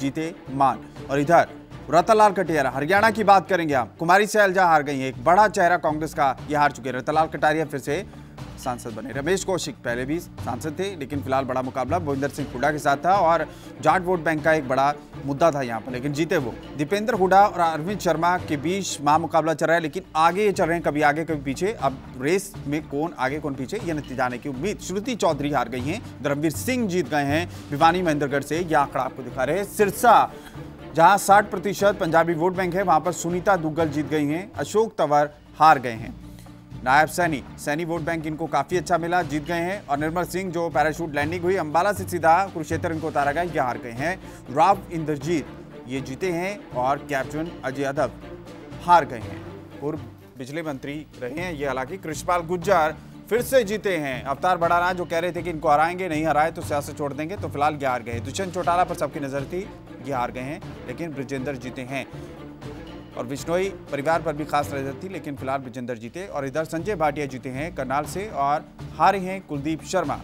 जीते मान। और इधर रतनलाल कटारिया, हरियाणा की बात करेंगे हम। कुमारी सैलजा हार गई हैं, एक बड़ा चेहरा कांग्रेस का ये हार चुके हैं। रतनलाल कटारिया फिर से सांसद बने। रमेश कौशिक पहले भी सांसद थे, लेकिन फिलहाल बड़ा मुकाबला भूपेंद्र सिंह हुड्डा के साथ था और जाट वोट बैंक का एक बड़ा मुद्दा था यहाँ पर, लेकिन जीते वो। दीपेंद्र हुड्डा और अरविंद शर्मा के बीच महामुकाबला चल रहा है, लेकिन आगे ये चल रहे हैं, कभी आगे कभी पीछे। अब रेस में कौन आगे कौन पीछे, ये नतीजा आने की उम्मीद। श्रुति चौधरी हार गई हैं, धर्मवीर सिंह जीत गए हैं भिवानी महेंद्रगढ़ से। यह आंकड़ा आपको दिखा रहे हैं। सिरसा, जहां 60% पंजाबी वोट बैंक है, वहां पर सुनीता दुग्गल जीत गई हैं। अशोक तंवर हार गए हैं। नायब सैनी वोट बैंक इनको काफी अच्छा मिला, जीत गए हैं। और निर्मल सिंह जो पैराशूट लैंडिंग हुई अंबाला से सीधा कुरुक्षेत्र इनको उतारा गया, ये हार गए हैं। राव इंद्रजीत ये जीते हैं और कैप्टन अजय यादव हार गए हैं। पूर्व बिजली मंत्री रहे हैं ये, हालांकि कृष्णपाल गुर्जर फिर से जीते हैं। अवतार बढ़ाना जो कह रहे थे कि इनको हराएंगे, नहीं हराए तो सियासत छोड़ देंगे, तो फिलहाल ये हार गए। दुष्यंत चौटाला पर सबकी नजर थी, ये हार गए हैं, लेकिन ब्रजेंद्र जीते हैं। और बिश्नोई परिवार पर भी खास नजर थी, लेकिन फिलहाल ब्रजेंद्र जीते। और इधर संजय भाटिया जीते हैं करनाल से और हारे हैं कुलदीप शर्मा।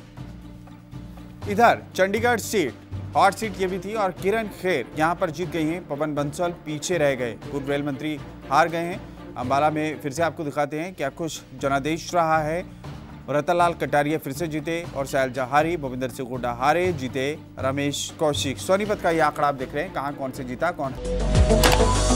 इधर चंडीगढ़ सीट हॉट सीट ये भी थी और किरण खेर यहां पर जीत गई हैं। पवन बंसल पीछे रह गए, पूर्व रेल मंत्री हार गए हैं। अंबाला में फिर से आपको दिखाते हैं क्या कुछ जनादेश रहा है। रतनलाल कटारिया फिर से जीते और सैलजा हारी। भूपेंद्र सिंह हुड्डा हारे, जीते रमेश कौशिक। सोनीपत का ये आंकड़ा आप देख रहे हैं, कहां कौन से जीता कौन।